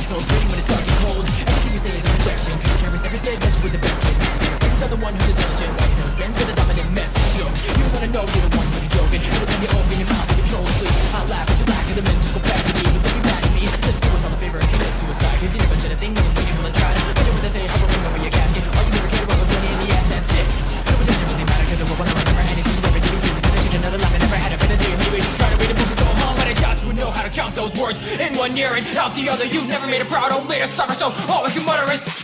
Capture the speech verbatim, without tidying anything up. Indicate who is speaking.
Speaker 1: so drained when it's dark and cold. Everything you say is a rejection, cause every second said that you were the best kid. Your friends are the one who's intelligent, while your nose bends with a dominant message. Yo, you wanna know you're the one who's joking. Every time you open your mouth and control the sleep, I laugh at your lack of the mental capacity. But don't be mad at me, just do us all a favor and commit suicide. Cause you never said a thing that was meaningful and tried. I know what they say, hovering over your casket. All you never cared about was money in the ass, that's it. So it doesn't really matter, cause it will remember anything you ever did. Because you should another life, I never had a fantasy. Maybe you should try to read a book and go home. But I doubt you would know how to count those words in one ear and out the other. You never made it proud, only to suffer, so all we can mutter is